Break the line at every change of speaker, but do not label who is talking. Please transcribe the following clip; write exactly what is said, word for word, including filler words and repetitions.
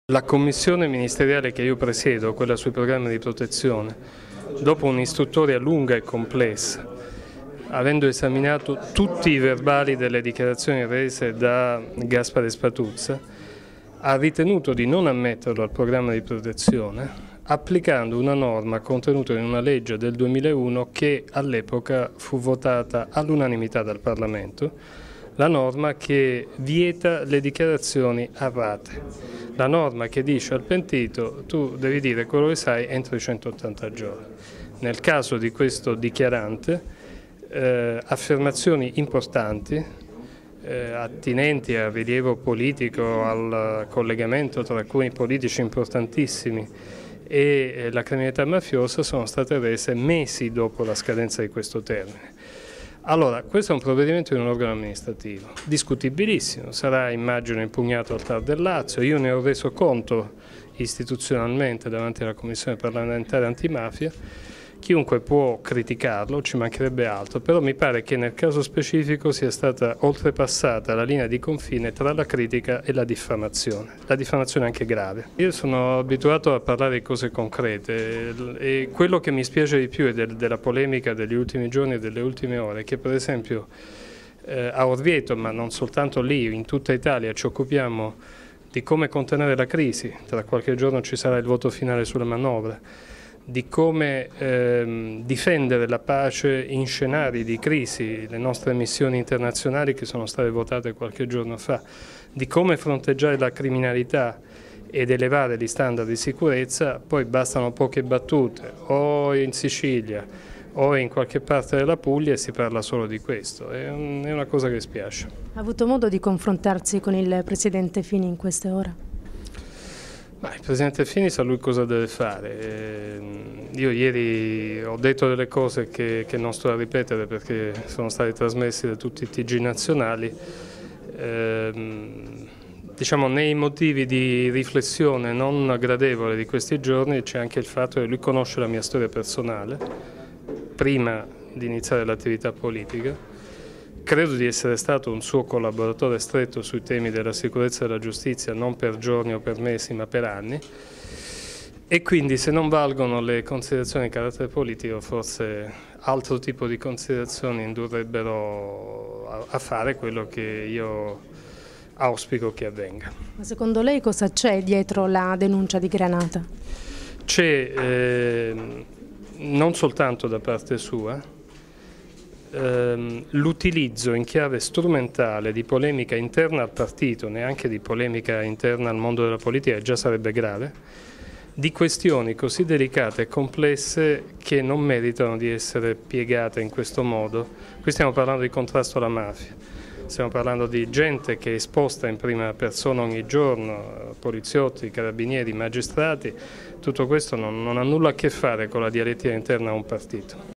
La commissione ministeriale che io presiedo, quella sui programmi di protezione, dopo un'istruttoria lunga e complessa, avendo esaminato tutti i verbali delle dichiarazioni rese da Gaspare Spatuzza, ha ritenuto di non ammetterlo al programma di protezione, applicando una norma contenuta in una legge del duemilauno che all'epoca fu votata all'unanimità dal Parlamento, la norma che vieta le dichiarazioni errate. La norma che dice al pentito tu devi dire quello che sai entro i centottanta giorni. Nel caso di questo dichiarante, eh, affermazioni importanti, eh, attinenti al rilievo politico, al collegamento tra alcuni politici importantissimi e eh, la criminalità mafiosa sono state rese mesi dopo la scadenza di questo termine. Allora, questo è un provvedimento di un organo amministrativo, discutibilissimo, sarà immagino impugnato al T A R del Lazio, io ne ho reso conto istituzionalmente davanti alla Commissione parlamentare antimafia, chiunque può criticarlo, ci mancherebbe altro, però mi pare che nel caso specifico sia stata oltrepassata la linea di confine tra la critica e la diffamazione, la diffamazione è anche grave. Io sono abituato a parlare di cose concrete e quello che mi spiace di più è del, della polemica degli ultimi giorni e delle ultime ore, che per esempio eh, a Orvieto, ma non soltanto lì, in tutta Italia ci occupiamo di come contenere la crisi, tra qualche giorno ci sarà il voto finale sulla manovra, di come ehm, difendere la pace in scenari di crisi, le nostre missioni internazionali che sono state votate qualche giorno fa, di come fronteggiare la criminalità ed elevare gli standard di sicurezza, poi bastano poche battute, o in Sicilia o in qualche parte della Puglia e si parla solo di questo, è, un, è una cosa che spiace.
Ha avuto modo di confrontarsi con il Presidente Fini in queste ore?
Ma il Presidente Fini sa lui cosa deve fare. Io ieri ho detto delle cose che, che non sto a ripetere perché sono stati trasmessi da tutti i T G nazionali. Eh, diciamo, nei motivi di riflessione non gradevole di questi giorni c'è anche il fatto che lui conosce la mia storia personale prima di iniziare l'attività politica. Credo di essere stato un suo collaboratore stretto sui temi della sicurezza e della giustizia, non per giorni o per mesi, ma per anni. E quindi se non valgono le considerazioni di carattere politico, forse altro tipo di considerazioni indurrebbero a, a fare quello che io auspico che avvenga.
Ma secondo lei cosa c'è dietro la denuncia di Granata?
C'è eh, non soltanto da parte sua, l'utilizzo in chiave strumentale di polemica interna al partito, neanche di polemica interna al mondo della politica, già sarebbe grave, di questioni così delicate e complesse che non meritano di essere piegate in questo modo. Qui stiamo parlando di contrasto alla mafia, stiamo parlando di gente che è esposta in prima persona ogni giorno, poliziotti, carabinieri, magistrati, tutto questo non, non ha nulla a che fare con la dialettica interna a un partito.